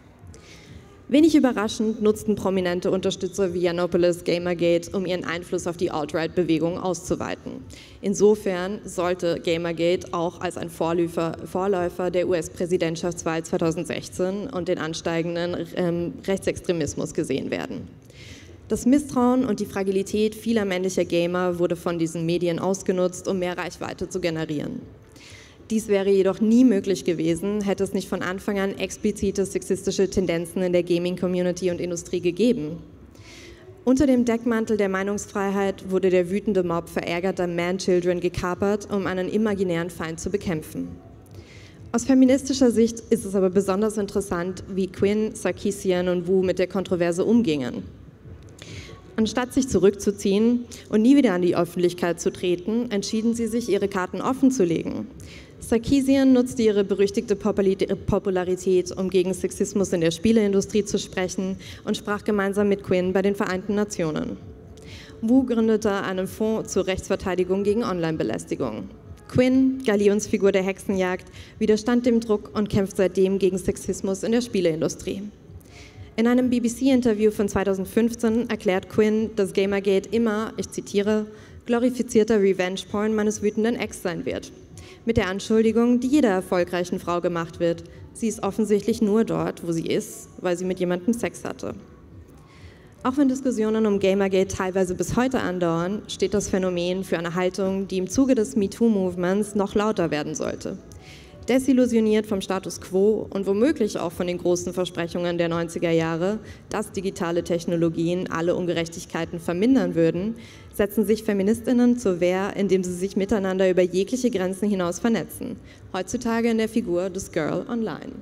Wenig überraschend nutzten prominente Unterstützer wie Yiannopoulos Gamergate, um ihren Einfluss auf die Alt-Right-Bewegung auszuweiten. Insofern sollte Gamergate auch als ein Vorläufer der US-Präsidentschaftswahl 2016 und den ansteigenden Rechtsextremismus gesehen werden. Das Misstrauen und die Fragilität vieler männlicher Gamer wurde von diesen Medien ausgenutzt, um mehr Reichweite zu generieren. Dies wäre jedoch nie möglich gewesen, hätte es nicht von Anfang an explizite sexistische Tendenzen in der Gaming-Community und Industrie gegeben. Unter dem Deckmantel der Meinungsfreiheit wurde der wütende Mob verärgerter Man-Children gekapert, um einen imaginären Feind zu bekämpfen. Aus feministischer Sicht ist es aber besonders interessant, wie Quinn, Sarkeesian und Wu mit der Kontroverse umgingen. Anstatt sich zurückzuziehen und nie wieder an die Öffentlichkeit zu treten, entschieden sie sich, ihre Karten offen zu legen. Sarkeesian nutzte ihre berüchtigte Popularität, um gegen Sexismus in der Spieleindustrie zu sprechen und sprach gemeinsam mit Quinn bei den Vereinten Nationen. Wu gründete einen Fonds zur Rechtsverteidigung gegen Online-Belästigung. Quinn, Galionsfigur der Hexenjagd, widerstand dem Druck und kämpft seitdem gegen Sexismus in der Spieleindustrie. In einem BBC-Interview von 2015 erklärt Quinn, dass Gamergate immer, ich zitiere, glorifizierter Revenge-Porn meines wütenden Ex sein wird. Mit der Anschuldigung, die jeder erfolgreichen Frau gemacht wird. Sie ist offensichtlich nur dort, wo sie ist, weil sie mit jemandem Sex hatte. Auch wenn Diskussionen um Gamergate teilweise bis heute andauern, steht das Phänomen für eine Haltung, die im Zuge des MeToo-Movements noch lauter werden sollte. Desillusioniert vom Status quo und womöglich auch von den großen Versprechungen der 90er Jahre, dass digitale Technologien alle Ungerechtigkeiten vermindern würden, setzen sich FeministInnen zur Wehr, indem sie sich miteinander über jegliche Grenzen hinaus vernetzen. Heutzutage in der Figur des Girl Online.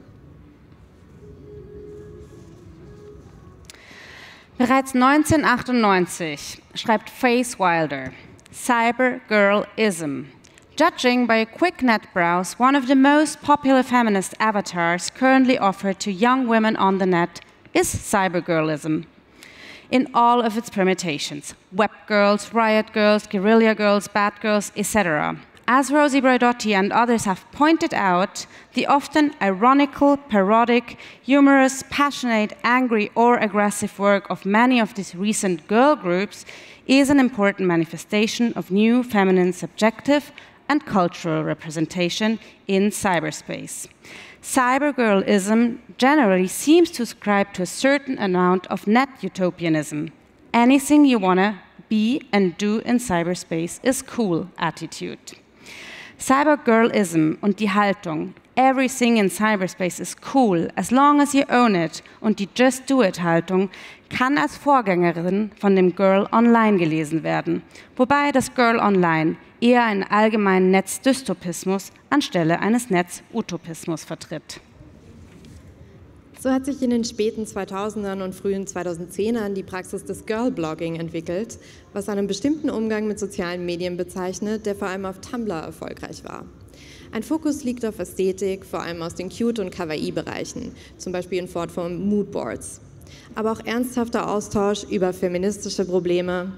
Bereits 1998 schreibt Faith Wilder Cybergirlism. Judging by a quick net browse, one of the most popular feminist avatars currently offered to young women on the net is cybergirlism, in all of its permutations: web girls, riot girls, guerrilla girls, bad girls, etc. As Rosie Braidotti and others have pointed out, the often ironical, parodic, humorous, passionate, angry, or aggressive work of many of these recent girl groups is an important manifestation of new feminine subjective, and cultural representation in cyberspace. Cybergirlism generally seems to ascribe to a certain amount of net utopianism. Anything you want to be and do in cyberspace is cool attitude. Cybergirlism und die Haltung, everything in cyberspace is cool as long as you own it, und die Just Do It Haltung kann als Vorgängerin von dem Girl Online gelesen werden, wobei das Girl Online eher einen allgemeinen Netzdystopismus anstelle eines Netzutopismus vertritt. So hat sich in den späten 2000ern und frühen 2010ern die Praxis des Girlblogging entwickelt, was einen bestimmten Umgang mit sozialen Medien bezeichnet, der vor allem auf Tumblr erfolgreich war. Ein Fokus liegt auf Ästhetik, vor allem aus den Cute- und Kawaii-Bereichen, zum Beispiel in Form von Moodboards. Aber auch ernsthafter Austausch über feministische Probleme,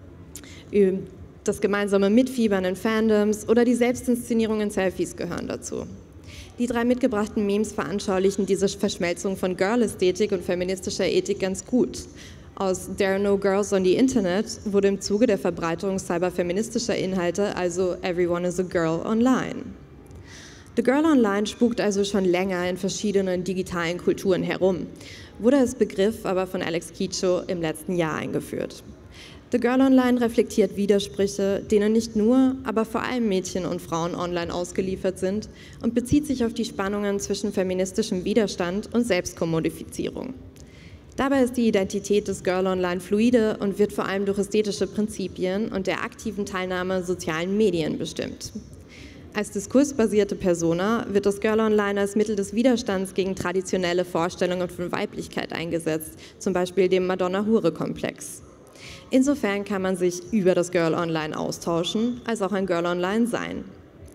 über das gemeinsame Mitfiebern in Fandoms oder die Selbstinszenierung in Selfies gehören dazu. Die 3 mitgebrachten Memes veranschaulichen diese Verschmelzung von Girl-Ästhetik und feministischer Ethik ganz gut. Aus There are no girls on the Internet wurde im Zuge der Verbreitung cyberfeministischer Inhalte also Everyone is a girl online. The Girl Online spukt also schon länger in verschiedenen digitalen Kulturen herum, wurde als Begriff aber von Alex Kitschow im letzten Jahr eingeführt. The Girl Online reflektiert Widersprüche, denen nicht nur, aber vor allem Mädchen und Frauen online ausgeliefert sind, und bezieht sich auf die Spannungen zwischen feministischem Widerstand und Selbstkommodifizierung. Dabei ist die Identität des Girl Online fluide und wird vor allem durch ästhetische Prinzipien und der aktiven Teilnahme an sozialen Medien bestimmt. Als diskursbasierte Persona wird das Girl Online als Mittel des Widerstands gegen traditionelle Vorstellungen von Weiblichkeit eingesetzt, zum Beispiel dem Madonna-Hure-Komplex. Insofern kann man sich über das Girl Online austauschen, als auch ein Girl Online sein.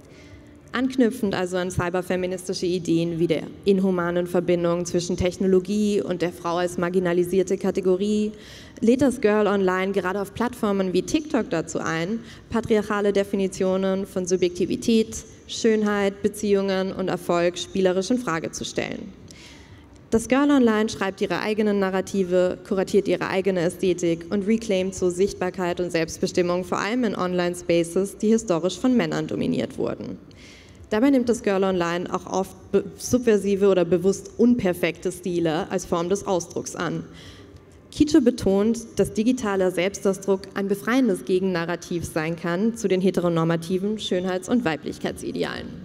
Anknüpfend also an cyberfeministische Ideen wie der inhumanen Verbindung zwischen Technologie und der Frau als marginalisierte Kategorie, lädt das Girl Online gerade auf Plattformen wie TikTok dazu ein, patriarchale Definitionen von Subjektivität, Schönheit, Beziehungen und Erfolg spielerisch in Frage zu stellen. Das Girl Online schreibt ihre eigenen Narrative, kuratiert ihre eigene Ästhetik und reclaimt so Sichtbarkeit und Selbstbestimmung, vor allem in Online-Spaces, die historisch von Männern dominiert wurden. Dabei nimmt das Girl Online auch oft subversive oder bewusst unperfekte Stile als Form des Ausdrucks an. Kitschow betont, dass digitaler Selbstausdruck ein befreiendes Gegennarrativ sein kann zu den heteronormativen Schönheits- und Weiblichkeitsidealen.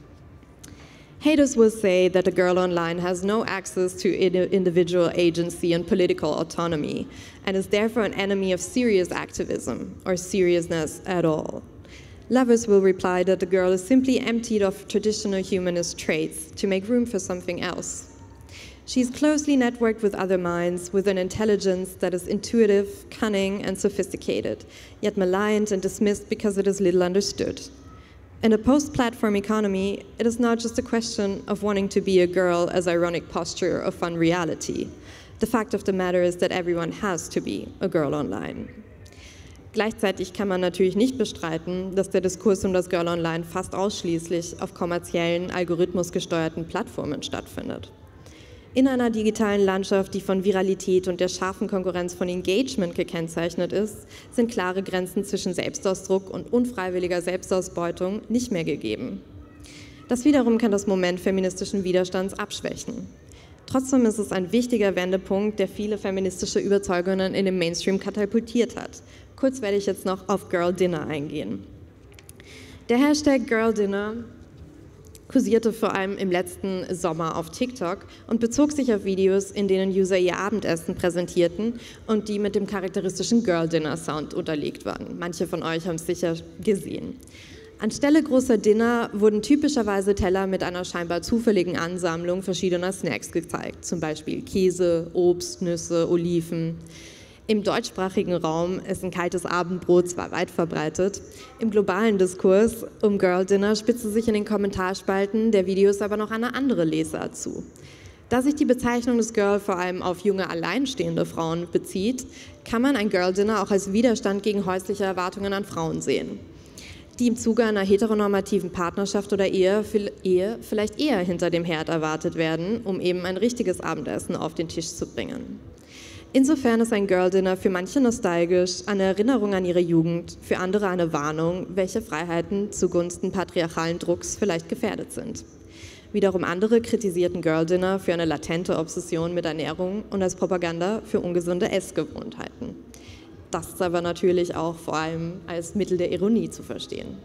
Haters will say that a girl online has no access to individual agency and political autonomy and is therefore an enemy of serious activism or seriousness at all. Lovers will reply that the girl is simply emptied of traditional humanist traits to make room for something else. She is closely networked with other minds with an intelligence that is intuitive, cunning, and sophisticated, yet maligned and dismissed because it is little understood. In a post-platform economy, it is not just a question of wanting to be a girl as ironic posture of fun reality. The fact of the matter is that everyone has to be a girl online. Gleichzeitig kann man natürlich nicht bestreiten, dass der Diskurs um das Girl Online fast ausschließlich auf kommerziellen, algorithmusgesteuerten Plattformen stattfindet. In einer digitalen Landschaft, die von Viralität und der scharfen Konkurrenz von Engagement gekennzeichnet ist, sind klare Grenzen zwischen Selbstausdruck und unfreiwilliger Selbstausbeutung nicht mehr gegeben. Das wiederum kann das Moment feministischen Widerstands abschwächen. Trotzdem ist es ein wichtiger Wendepunkt, der viele feministische Überzeugungen in den Mainstream katapultiert hat. Kurz werde ich jetzt noch auf Girl Dinner eingehen. Der Hashtag Girl Dinner kursierte vor allem im letzten Sommer auf TikTok und bezog sich auf Videos, in denen User ihr Abendessen präsentierten und die mit dem charakteristischen Girl Dinner Sound unterlegt waren. Manche von euch haben es sicher gesehen. Anstelle großer Dinner wurden typischerweise Teller mit einer scheinbar zufälligen Ansammlung verschiedener Snacks gezeigt, zum Beispiel Käse, Obst, Nüsse, Oliven. Im deutschsprachigen Raum ist ein kaltes Abendbrot zwar weit verbreitet, im globalen Diskurs um Girl Dinner spitzte sich in den Kommentarspalten der Videos aber noch eine andere Lesart zu. Da sich die Bezeichnung des Girl vor allem auf junge, alleinstehende Frauen bezieht, kann man ein Girl Dinner auch als Widerstand gegen häusliche Erwartungen an Frauen sehen, die im Zuge einer heteronormativen Partnerschaft oder Ehe vielleicht eher hinter dem Herd erwartet werden, um eben ein richtiges Abendessen auf den Tisch zu bringen. Insofern ist ein Girl Dinner für manche nostalgisch, eine Erinnerung an ihre Jugend, für andere eine Warnung, welche Freiheiten zugunsten patriarchalen Drucks vielleicht gefährdet sind. Wiederum andere kritisierten Girl Dinner für eine latente Obsession mit Ernährung und als Propaganda für ungesunde Essgewohnheiten. Das ist aber natürlich auch vor allem als Mittel der Ironie zu verstehen.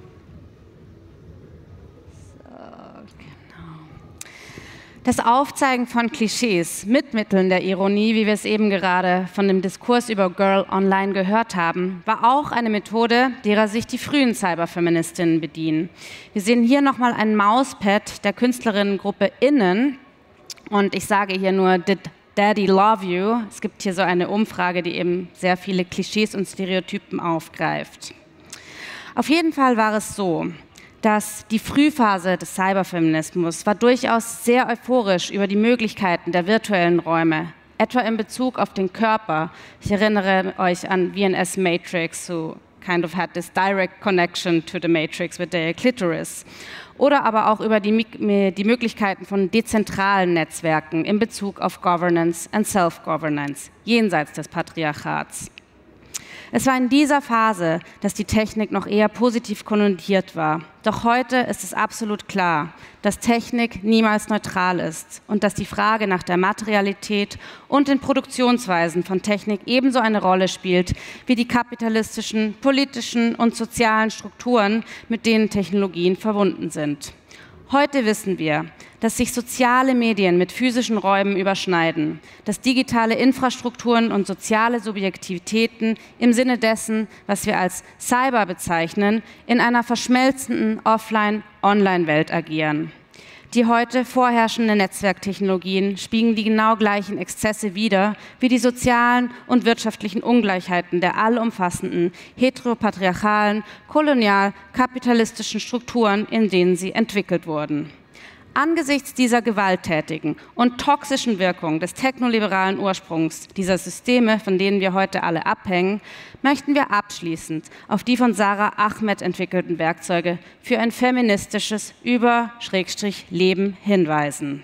Das Aufzeigen von Klischees mit Mitteln der Ironie, wie wir es eben gerade von dem Diskurs über Girl Online gehört haben, war auch eine Methode, derer sich die frühen Cyberfeministinnen bedienen. Wir sehen hier nochmal ein Mauspad der Künstlerinnengruppe Innen. Und ich sage hier nur, Did Daddy Love You? Es gibt hier so eine Umfrage, die eben sehr viele Klischees und Stereotypen aufgreift. Auf jeden Fall war es so, dass die Frühphase des Cyberfeminismus war durchaus sehr euphorisch über die Möglichkeiten der virtuellen Räume, etwa in Bezug auf den Körper. Ich erinnere euch an VNS Matrix, who kind of had this direct connection to the Matrix with their clitoris. Oder aber auch über die Möglichkeiten von dezentralen Netzwerken in Bezug auf Governance and Self-Governance, jenseits des Patriarchats. Es war in dieser Phase, dass die Technik noch eher positiv konnotiert war. Doch heute ist es absolut klar, dass Technik niemals neutral ist und dass die Frage nach der Materialität und den Produktionsweisen von Technik ebenso eine Rolle spielt wie die kapitalistischen, politischen und sozialen Strukturen, mit denen Technologien verbunden sind. Heute wissen wir, dass sich soziale Medien mit physischen Räumen überschneiden, dass digitale Infrastrukturen und soziale Subjektivitäten im Sinne dessen, was wir als Cyber bezeichnen, in einer verschmelzenden Offline-Online-Welt agieren. Die heute vorherrschenden Netzwerktechnologien spiegeln die genau gleichen Exzesse wider wie die sozialen und wirtschaftlichen Ungleichheiten der allumfassenden, heteropatriarchalen, kolonial-kapitalistischen Strukturen, in denen sie entwickelt wurden. Angesichts dieser gewalttätigen und toxischen Wirkung des technoliberalen Ursprungs dieser Systeme, von denen wir heute alle abhängen, möchten wir abschließend auf die von Sara Ahmed entwickelten Werkzeuge für ein feministisches Über-Leben hinweisen.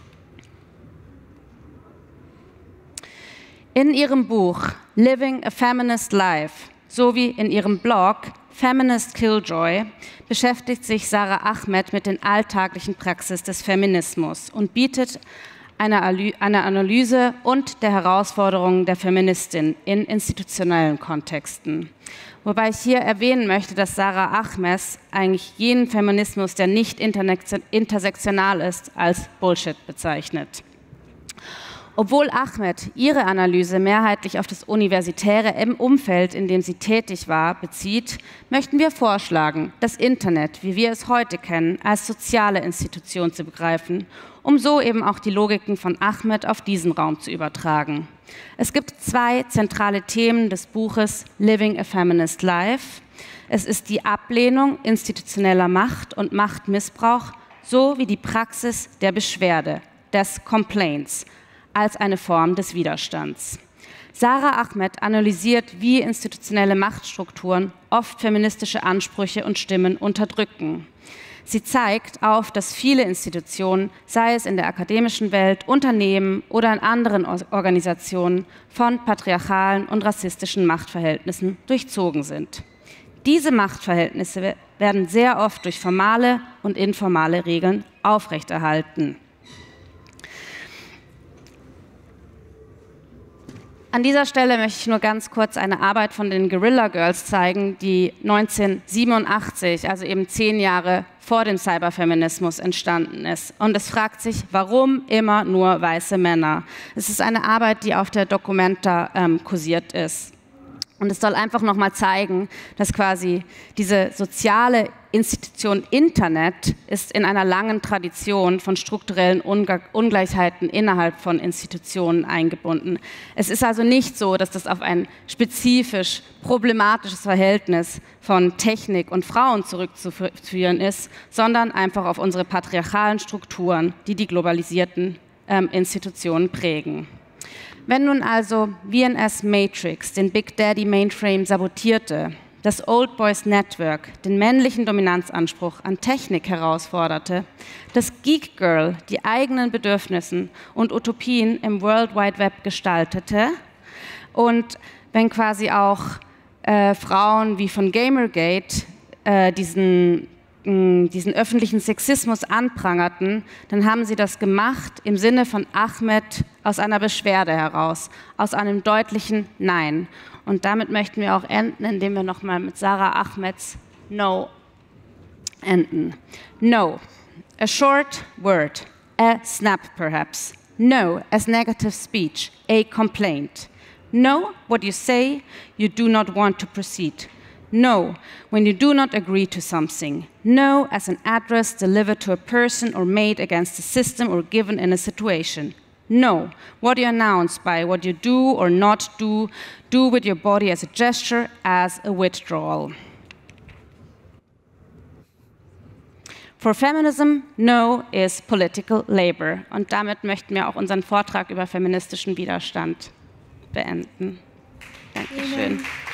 In ihrem Buch Living a Feminist Life sowie in ihrem Blog Feminist Killjoy beschäftigt sich Sara Ahmed mit den alltäglichen Praxis des Feminismus und bietet eine Analyse und der Herausforderungen der Feministin in institutionellen Kontexten. Wobei ich hier erwähnen möchte, dass Sara Ahmed eigentlich jenen Feminismus, der nicht intersektional ist, als Bullshit bezeichnet. Obwohl Ahmed ihre Analyse mehrheitlich auf das universitäre Umfeld, in dem sie tätig war, bezieht, möchten wir vorschlagen, das Internet, wie wir es heute kennen, als soziale Institution zu begreifen, um so eben auch die Logiken von Ahmed auf diesen Raum zu übertragen. Es gibt zwei zentrale Themen des Buches Living a Feminist Life. Es ist die Ablehnung institutioneller Macht und Machtmissbrauch sowie die Praxis der Beschwerde, des Complaints, als eine Form des Widerstands. Sara Ahmed analysiert, wie institutionelle Machtstrukturen oft feministische Ansprüche und Stimmen unterdrücken. Sie zeigt auf, dass viele Institutionen, sei es in der akademischen Welt, Unternehmen oder in anderen Organisationen, von patriarchalen und rassistischen Machtverhältnissen durchzogen sind. Diese Machtverhältnisse werden sehr oft durch formale und informale Regeln aufrechterhalten. An dieser Stelle möchte ich nur ganz kurz eine Arbeit von den Guerrilla Girls zeigen, die 1987, also eben 10 Jahre vor dem Cyberfeminismus entstanden ist. Und es fragt sich, warum immer nur weiße Männer? Es ist eine Arbeit, die auf der Documenta kursiert ist. Und es soll einfach nochmal zeigen, dass quasi diese soziale Institution Internet ist in einer langen Tradition von strukturellen Ungleichheiten innerhalb von Institutionen eingebunden. Es ist also nicht so, dass das auf ein spezifisch problematisches Verhältnis von Technik und Frauen zurückzuführen ist, sondern einfach auf unsere patriarchalen Strukturen, die die globalisierten Institutionen prägen. Wenn nun also VNS Matrix den Big Daddy Mainframe sabotierte, das Old Boys Network den männlichen Dominanzanspruch an Technik herausforderte, das Geek Girl die eigenen Bedürfnisse und Utopien im World Wide Web gestaltete und wenn quasi auch Frauen wie von Gamergate diesen öffentlichen Sexismus anprangerten, dann haben sie das gemacht im Sinne von Ahmed aus einer Beschwerde heraus, aus einem deutlichen Nein. Und damit möchten wir auch enden, indem wir nochmal mit Sarah Ahmeds No enden. No, a short word, a snap perhaps. No, as negative speech, a complaint. No, what you say, you do not want to proceed. No, when you do not agree to something. No, as an address delivered to a person or made against the system or given in a situation. No, what you announce by what you do or not do, do with your body as a gesture, as a withdrawal. For feminism, no is political labor. Und damit möchten wir auch unseren Vortrag über feministischen Widerstand beenden. Dankeschön.